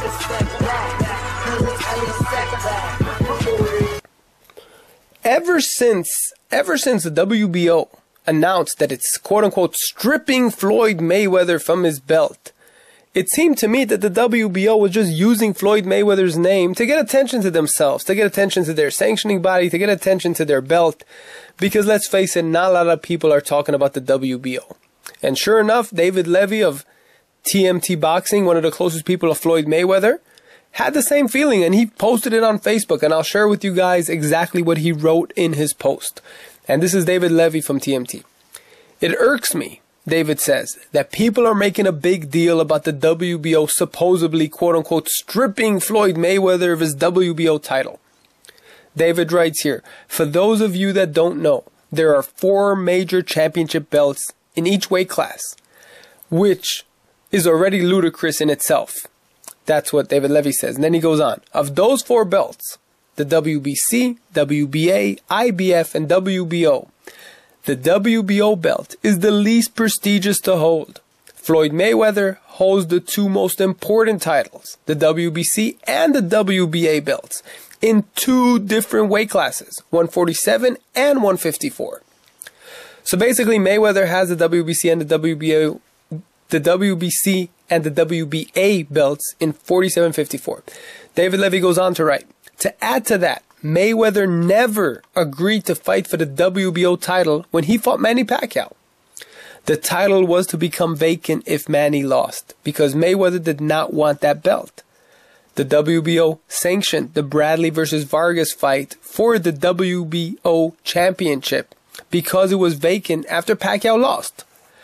Ever since the WBO announced that it's quote-unquote stripping Floyd Mayweather from his belt, it seemed to me that the WBO was just using Floyd Mayweather's name to get attention to themselves, to get attention to their sanctioning body, to get attention to their belt, because let's face it, not a lot of people are talking about the WBO. And sure enough, David Levy of TMT Boxing, one of the closest people of Floyd Mayweather, had the same feeling, and he posted it on Facebook, and I'll share with you guys exactly what he wrote in his post. And this is David Levy from TMT. It irks me, David says, that people are making a big deal about the WBO supposedly quote-unquote stripping Floyd Mayweather of his WBO title. David writes here, for those of you that don't know, there are 4 major championship belts in each weight class, which is already ludicrous in itself. That's what David Levy says. And then he goes on. Of those 4 belts, the WBC, WBA, IBF, and WBO, the WBO belt is the least prestigious to hold. Floyd Mayweather holds the 2 most important titles, the WBC and the WBA belts, in 2 different weight classes, 147 and 154. So basically, Mayweather has the WBC and the WBO, the WBC and the WBA belts in 47-54. David Levy goes on to write, to add to that, Mayweather never agreed to fight for the WBO title when he fought Manny Pacquiao. The title was to become vacant if Manny lost, because Mayweather did not want that belt. The WBO sanctioned the Bradley versus Vargas fight for the WBO championship because it was vacant after Pacquiao lost.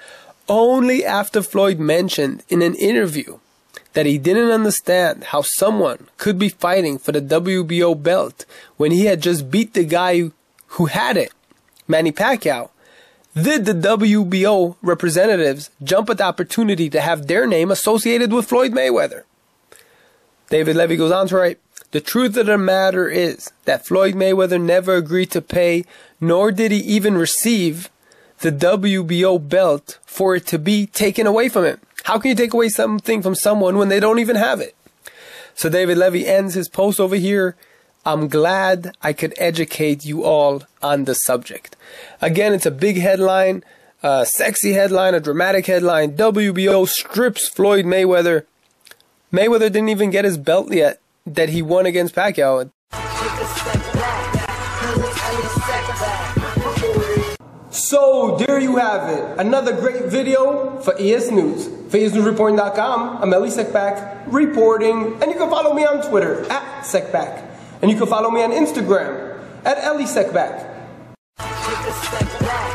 Only after Floyd mentioned in an interview that he didn't understand how someone could be fighting for the WBO belt when he had just beat the guy who had it, Manny Pacquiao, did the WBO representatives jump at the opportunity to have their name associated with Floyd Mayweather. David Levy goes on to write, the truth of the matter is that Floyd Mayweather never agreed to pay, nor did he even receive the WBO belt for it to be taken away from him. How can you take away something from someone when they don't even have it? So David Levy ends his post over here. I'm glad I could educate you all on the subject. Again, it's a big headline, a sexy headline, a dramatic headline. WBO strips Floyd Mayweather. Mayweather didn't even get his belt yet that he won against Pacquiao. So there you have it. Another great video for EsNews. For EsNewsReporting.com, I'm Eli Sekbak reporting. And you can follow me on Twitter at Sekbak. And you can follow me on Instagram at Eli Sekbak.